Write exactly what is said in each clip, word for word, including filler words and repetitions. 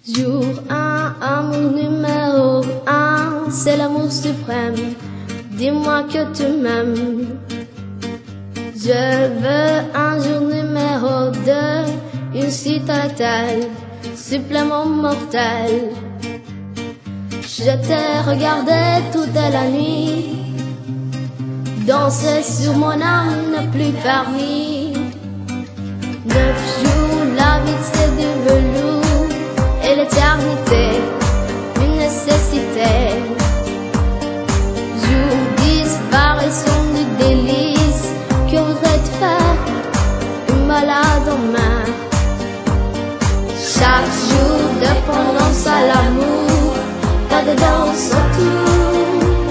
Jour un, amour numéro un, c'est l'amour suprême. Dis-moi que tu m'aimes. Je veux un jour numéro deux, une suite à telle, supplément mortel. Je t'ai regardé toute la nuit, danser sur mon âme n'est plus permis. Neuf jours, la vie c'est du velours, et l'éternité, une nécessité. Jour disparition du délice, que voudrais te faire, une balade en mer. Chaque jour, dépendance à l'amour, pas de danse autour.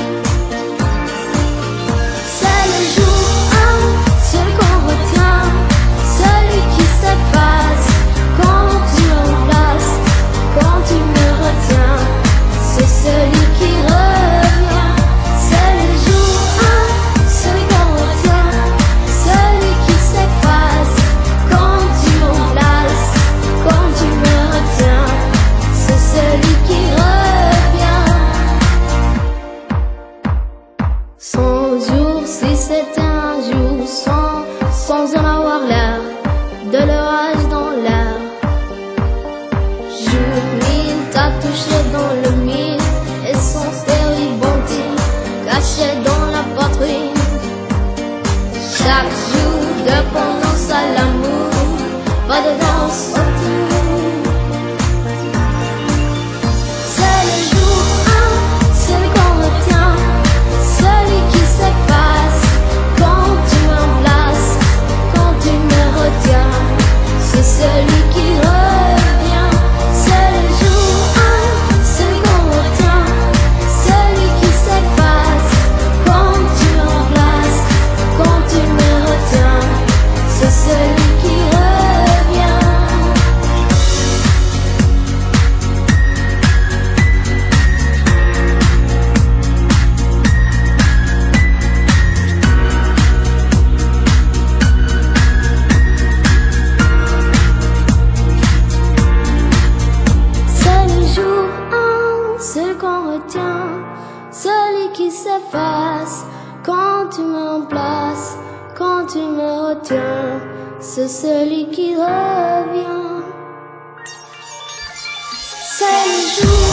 C'est le jour un, celui qu'on retient, celui qui s'efface quand tu remplaces, quand tu me retiens. C'est celui qui revient. C'est le jour un, celui qu'on retient, celui qui s'efface quand tu remplaces, quand tu me retiens. C'est celui qui revient. Cent jours, si c'était un jour, sans, sans en avoir l'air, de l'orage dans l'air. Jour mille, t'as touché dans le mille, et son stéribontine, caché dans la poitrine. Chaque jour, dépendance à l'amour, pas de danse autour. C'est le jour un, celui qu'on retient, celui qui s'efface quand tu m'embrases, quand tu me retiens. C'est celui qui revient. C'est le jour un, celui qu'on retient, celui qui s'efface quand tu m'embrases, quand tu me retiens. C'est celui qui revient. C'est le jour un, celui qu'on retient, celui qui s'efface quand tu me remplaces, quand tu me retiens. C'est celui qui revient. C'est le jour